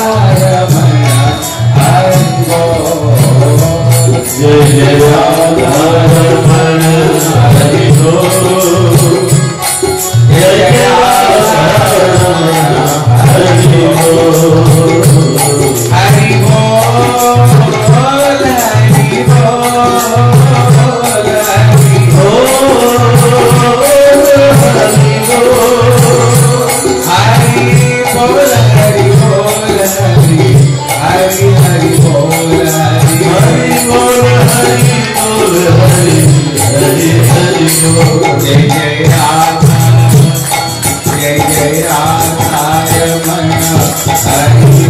रमण हरि बोल। जय जय राधा रमण हरि बोल। जय जय राधा रमण हरि बोल। हरि बोल हरि बोल हरि बोल हरि बोल। हरि बोल हरि बोल हरि हरि हरि बोल हरि हरि बोल हरि बोल हरि हरि हरि बोल। जय जय राधा जय जय राधा रमण हरि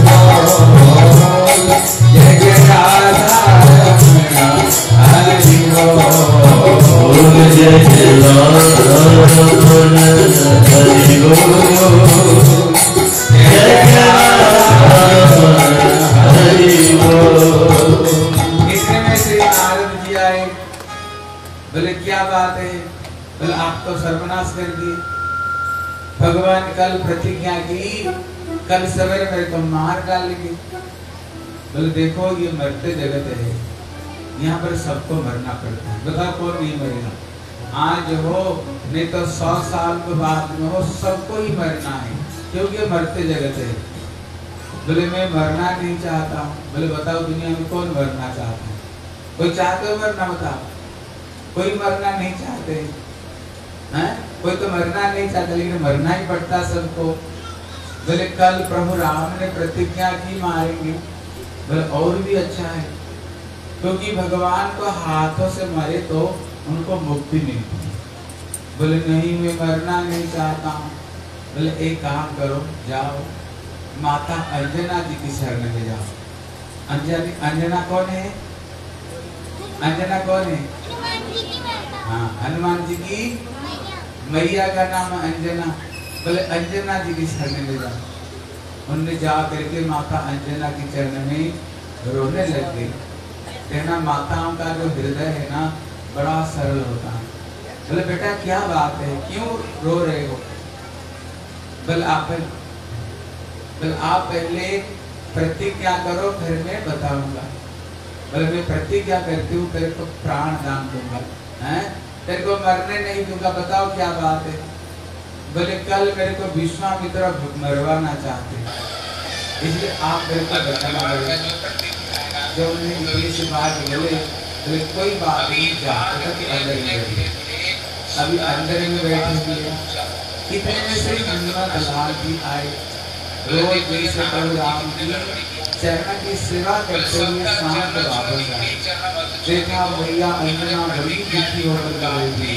बोल। जय जय राधा रमण हरि बोल। जय जय राधा रमण हरि बोल। जय जय राधा रमण हरि बोल। इतने में श्री नारद जी आए। बोले क्या बात है? बोले आप तो सर्वनाश कर दिए। भगवान कल प्रतिज्ञा की कल सवेरे मेरे को मार डालेंगे। बोले देखो ये मरते जगत है, यहाँ पर सबको मरना पड़ता है। बताओ कौन नहीं मरेगा? आज हो नहीं तो 100 साल के बाद में हो, सबको ही मरना है क्योंकि ये मरते जगत है। बोले मैं मरना नहीं चाहता। बोले बताओ दुनिया में कौन मरना चाहता है? कोई चाहते हो मरना? बताओ कोई मरना नहीं चाहते हैं? कोई तो मरना नहीं चाहता लेकिन मरना ही पड़ता सबको। बोले कल प्रभु राम ने प्रतिज्ञा की मारेंगे। बोले और भी अच्छा है क्योंकि भगवान को हाथों से मारे तो उनको मुक्ति मिलती है। बोले नहीं मैं मरना नहीं चाहता हूँ। बोले एक काम करो जाओ माता अंजना जी की शरण में जाओ। अंजना कौन है? अंजना कौन है? हाँ हनुमान जी की मैया का नाम अंजना। बोले अंजना जी की शरण में जाओ। उनने जा करके माता अंजना की चरण में रोने लग गई। कहना माताओं का जो हृदय है ना बड़ा सरल होता है। बोले बेटा क्या बात है, क्यों रो रहे हो? बोले आप पहले प्रतिज्ञा करो फिर मैं बताऊंगा। बोले मैं प्रतिज्ञा करती हूँ तेरे को प्राण दान दूंगा, हैं? तेरे को मरने नहीं दूंगा। बताओ क्या बात है? बोले कल मेरे को विश्वामित्र मरवाना चाहते इसलिए आप मेरे को बताना पड़ेगा। जब उन्हें इतनी सी बात बोले कोई बात नहीं जाते कि अंदर में बैठे। अभी अंदर में बैठे हुए इतने में से हनुमान लाल जी आए। रोज जैसे प्रभु राम की चरण की सेवा करते हुए शाम को वापस आए। देखा भैया अंजना बड़ी दुखी होकर गई थी।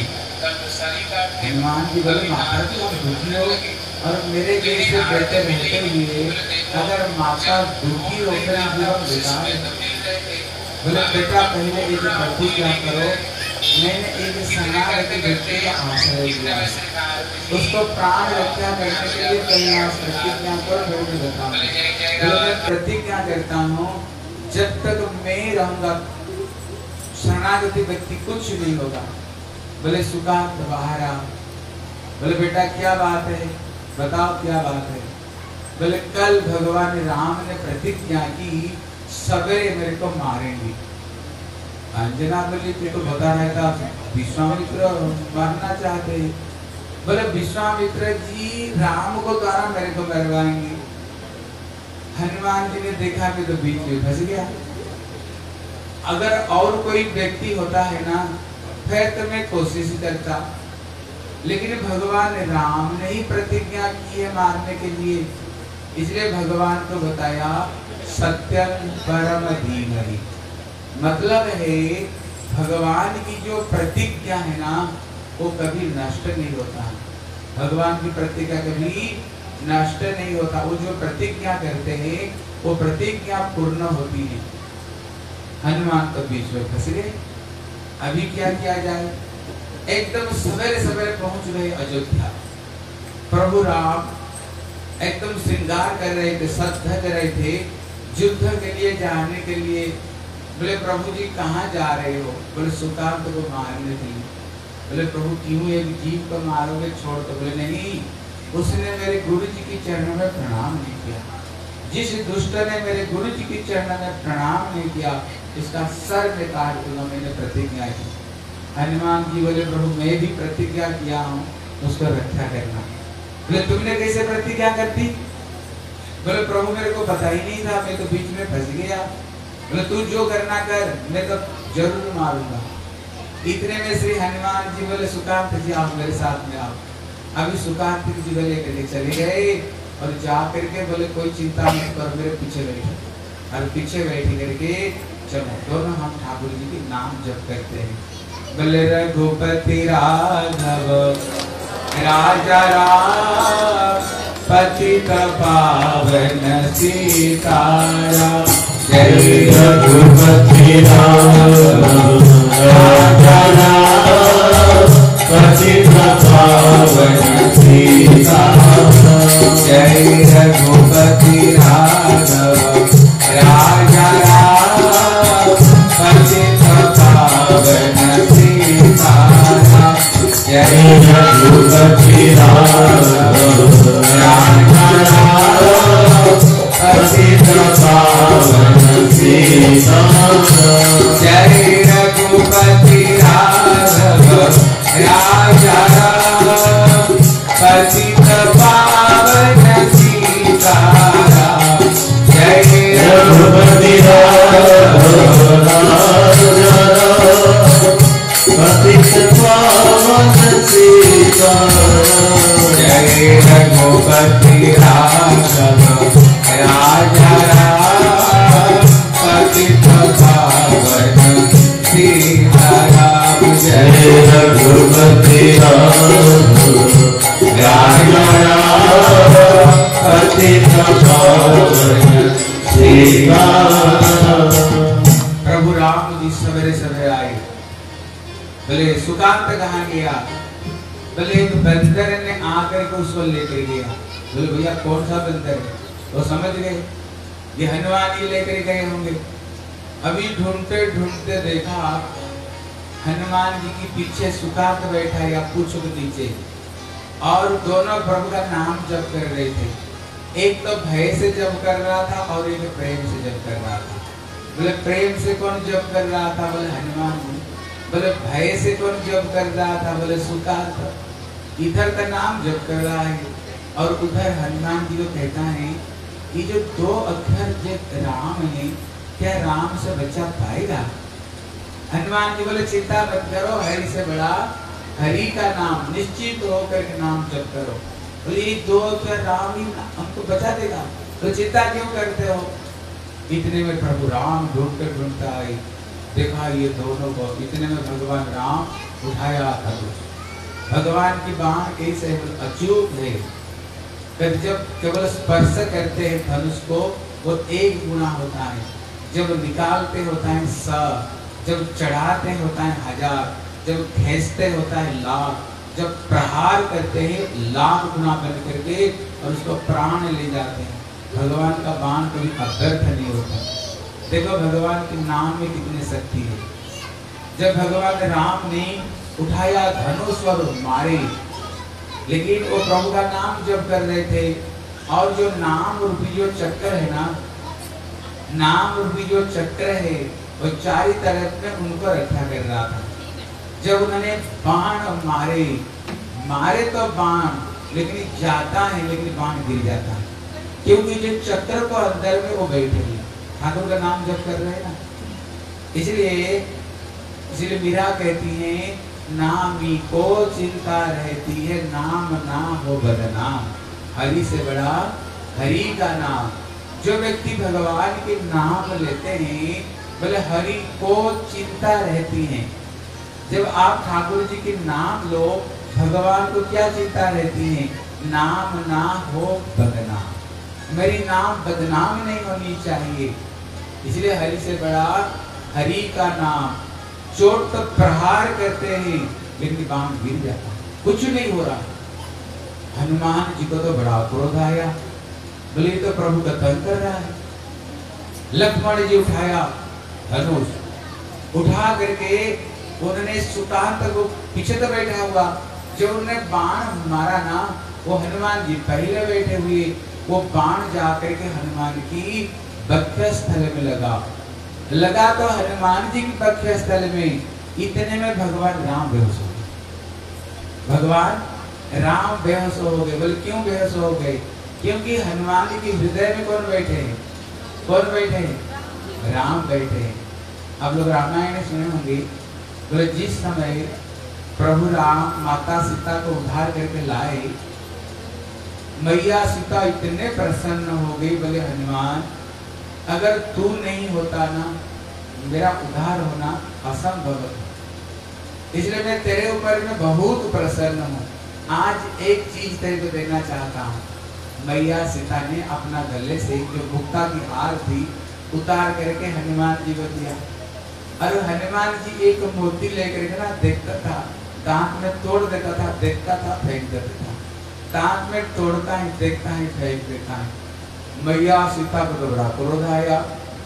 हनुमान जी बोले माता जी आप दुखी हो और मेरे जैसे बेटे रहते हुए अगर माता दुखी होकर जीवन बिताए। बोले बेटा पहले एक प्रतिज्ञा करो। मैंने एक शरणागति व्यक्ति का आश्रय दिया है, उसको प्राण रक्षा करने के लिए प्रयास प्रतिज्ञा करो। मैं बताऊं मैं प्रतिज्ञा करता हूँ जब तक मैं रहूंगा शरणागति व्यक्ति कुछ नहीं होगा। बोले सुकांत बाहर आ। बोले बेटा क्या बात है? बताओ क्या बात है? बोले कल भगवान राम ने प्रतिज्ञा की सवेरे मेरे को मारेंगे। अंजना बोली तो बता रहा था विश्वामित्र मारना चाहते। बोले विश्वामित्र जी राम को द्वारा मेरे को मरवाएंगे। हनुमान जी ने देखा कि तो बीच में फंस गया। अगर और कोई व्यक्ति होता है ना फिर तो मैं कोशिश करता, लेकिन भगवान राम ने ही प्रतिज्ञा की है मारने के लिए, इसलिए भगवान को बताया सत्यम परम धीमहि। मतलब है भगवान की जो प्रतिज्ञा है ना वो कभी नष्ट नहीं होता। भगवान की प्रतिज्ञा कभी नष्ट नहीं होता। वो जो प्रतिज्ञा करते हैं वो प्रतिज्ञा पूर्ण होती है। हनुमान तो बीच में फंस गए। अभी क्या किया जाए? एकदम सवेरे सवेरे पहुंच गए अयोध्या। प्रभु राम एकदम श्रृंगार कर रहे थे, सज धज रहे थे युद्ध के लिए जाने के लिए। बोले प्रभु जी कहाँ जा रहे हो? बोले सुकांत को मारने के लिए। बोले प्रभु क्यों एक जीव को मारोगे छोड़? तो बोले नहीं, उसने मेरे गुरु जी की चरणों में प्रणाम नहीं किया। जिस दुष्ट ने मेरे गुरु जी के चरण में प्रणाम नहीं किया, इसका सर में काट दूंगा, मैंने प्रतिज्ञा की। हनुमान जी बोले प्रभु मैं भी प्रतिज्ञा किया हूँ उसको रक्षा करना। बोले तुमने कैसे प्रतिज्ञा कर दी? बोले प्रभु मेरे को पता ही नहीं था, मैं तो बीच में फंस गया। बोले तू जो करना कर, मैं तो जरूर मारूंगा। इतने में श्री हनुमान जी बोले सुकांत जी आप मेरे साथ में आओ। अभी सुकांत जी बोले करके चले गए और जा करके बोले कोई चिंता मत कर, मेरे पीछे बैठे। और पीछे बैठ करके चलो दोनों हम ठाकुर जी के नाम जप करते हैं। बोले रघुपति राघव राजा राम पतित पावन सीताराम। जय रघुपति राघव राजा राम पतित पावन सीताराम। जय रघुपति राघव राजा राम पतित पावन सीताराम। जय रघुपति राघव राजा राम पतित पावन सीताराम। जय रघुपति राघव राजा राम पतित पावन सीताराम। जय रघुपति राघव राजा राम पतित पावन सीताराम। जय रघुपति राघव राजा राम पतित पावन सीताराम। जय रघुपति राघव राजा राम पतित पावन सीताराम। प्रभु राम जी सवेरे सवेरे आए। बोले सुकांत कहाँ गया? बोले एक बंदर ने आकर के उसको लेकर गया। बोले भैया कौन सा बंदर है? वो समझ गए ये हनुमान ही लेकर गए होंगे। अभी ढूंढते ढूंढते देखा हनुमान जी के पीछे सुकांत बैठा या पूछ के नीचे, और दोनों प्रभु का नाम जप कर रहे थे। एक तो भय से जप कर रहा था और एक प्रेम से जप कर रहा था। बोले प्रेम से कौन जप कर रहा था? बोले हनुमान जी। बोले भय से कौन जप कर रहा था? बोले सुकांत। इधर का नाम जप कर रहा है और उधर हनुमान जी को कहता है कि जो दो अक्षर जो राम है, क्या राम से बच्चा पाएगा? हनुमान जी बोले चिंता मत करो, हरि से बड़ा हरि का नाम निश्चित होकर के नाम जप करो। बोले ये दो अक्षर राम ही हमको बचा देगा, तो चिंता क्यों करते हो? इतने में प्रभु राम ढूंढते ढूंढता आए, देखा ये दोनों को। इतने में भगवान राम उठाया धनुष। भगवान की बाण कैसे अचूक है, जब केवल स्पर्श करते हैं धनुष को वो 1 गुना होता है, जब निकालते होता है 100, जब चढ़ाते होता है 1000, जब खींचते होता है 1,00,000, जब प्रहार करते हैं 1,00,000 गुना बन करके और उसको प्राण ले जाते हैं। भगवान का बाण कभी अव्यर्थ नहीं होता। देखो भगवान के नाम में कितनी शक्ति है। जब भगवान राम ने उठाया धनुष और मारे, लेकिन वो प्रभु का नाम जप कर रहे थे, और जो नाम रूपी जो चक्र है ना, नाम रूपी जो चक्र है वो चारों तरफ में उनको रक्षा कर रहा था। जब उन्होंने बाण मारे तो बाण लेकिन जाता है, लेकिन बाण गिर जाता है, क्योंकि जो चक्र को अंदर में वो बैठे हैं, ठाकुर का नाम जप कर रहे हैं ना। इसलिए मीरा कहती है नामी को चिंता रहती है, नाम ना हो बदनाम। हरि से बड़ा हरि का नाम। जो व्यक्ति भगवान के नाम लेते हैं, बोले हरि को चिंता रहती है। जब आप ठाकुर जी के नाम लो, भगवान को क्या चिंता रहती है? नाम ना हो बदनाम। मेरी नाम बदनाम नहीं होनी चाहिए। इसलिए हरि से बड़ा हरि का नाम। चोट तो प्रहार करते हैं, लेकिन बाण गिर जाता, कुछ नहीं हो रहा। हनुमान जी को तो बड़ा क्रोध आया, बोले तो प्रभु का तंग कर रहा है। लक्ष्मण जी उठाया धनुष, उठा करके उन्होंने सुकांत को पीछे तो बैठा हुआ, जो उन्होंने बाण मारा ना, वो हनुमान जी पहले बैठे हुए वो बाण जाकर के हनुमान की वक्षस्थल में लगा तो हनुमान जी की वक्षस्थल में, इतने में भगवान राम बेहोश हो गए। भगवान राम बेहोश हो गए। बोले क्यों बेहोश हो गए? क्योंकि हनुमान जी के हृदय में कौन बैठे हैं? कौन बैठे हैं? राम बैठे हैं। आप लोग रामायण सुने होंगे। बोले जिस समय प्रभु राम माता सीता को उद्धार करके लाए, मैया सीता इतने प्रसन्न हो गई। बोले हनुमान, अगर तू नहीं होता ना, मेरा उद्धार होना असंभव है, इसलिए मैं तेरे ऊपर में बहुत प्रसन्न हूँ। आज एक चीज तेरे को देना चाहता हूँ। मैया सीता ने अपना गले से जो मुक्ता की हार थी उतार करके हनुमान जी को दिया। और हनुमान जी एक मोती लेकर के ना देखता था, दांत में तोड़ देता था, देखता था, फेंक देता था, दांत में तोड़ता है, देखता है, फेंक देता है। मैया सीता को तो बड़ा क्रोध आया।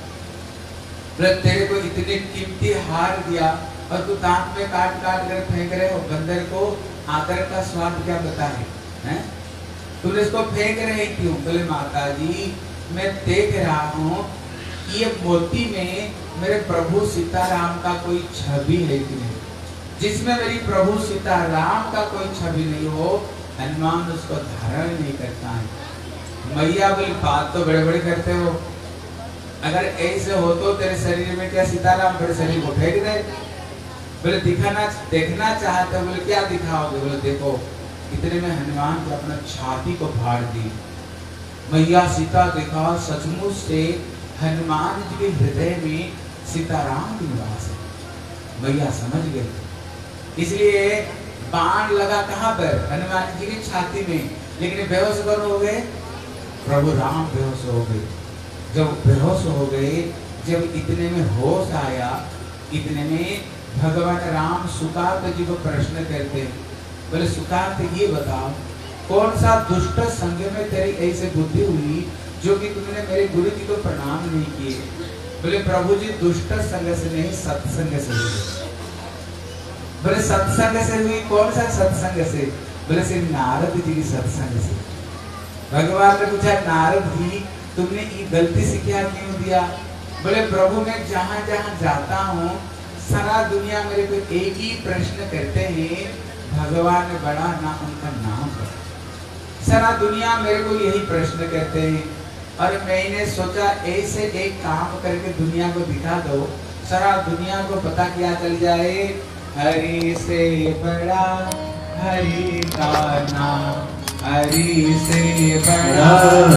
तेरे को इतने कीमती हार दिया और तू दांत में काट काट कर फेंक रहे हो। बंदर को आदर का स्वाद क्या पता है? तूने इसको फेंक रहे क्यों? बोले माता जी, मैं देख रहा हूँ ये मोती में मेरे प्रभु सीताराम का कोई छवि है कि नहीं। जिसमें मेरी प्रभु सीताराम का कोई छवि नहीं हो, हनुमान उसको धारण नहीं करता है। मैया बोली बात तो बड़े बड़े करते हो, अगर ऐसे हो तो तेरे शरीर में क्या सीताराम तेरे शरीर को फेंक दे? बोले देखना चाहते हो? बोले क्या दिखाओगे? बोले देखो, इतने में हनुमान को अपना छाती को फाड़ दी। मैया सीता देखा सचमुच से हनुमान जी के हृदय में सीताराम की निवास है। मैया समझ गई, इसलिए बाण लगा कहाँ पर? हनुमान जी की छाती में। लेकिन बेहोश कौन हो गए? प्रभु राम बेहोश हो गए। जब बेहोश हो गए, जब इतने में होश आया, इतने में भगवान राम सुकात जी को प्रश्न करते हैं। बोले सुकात, ये बताओ कौन सा दुष्ट संग में तेरी ऐसे बुद्धि हुई जो कि तुमने मेरे गुरु जी को प्रणाम नहीं किए? बोले प्रभु जी, दुष्ट संग से नहीं, सत्संग से हुई। बोले सत्संग से हुई? कौन सा सत्संग से? बोले श्री नारद जी की सत्संग से। भगवान ने पूछा, नारद जी तुमने ये गलती से क्या क्यों दिया? बोले प्रभु, मैं जहाँ जहाँ जाता हूँ सारा दुनिया मेरे को एक ही प्रश्न करते हैं, भगवान बड़ा ना उनका नाम है। सारा दुनिया मेरे को यही प्रश्न करते हैं और मैंने सोचा ऐसे एक काम करके दुनिया को दिखा दो, सारा दुनिया को पता क्या चल जाए, हरि से बड़ा हरि का नाम, हरि से बड़ा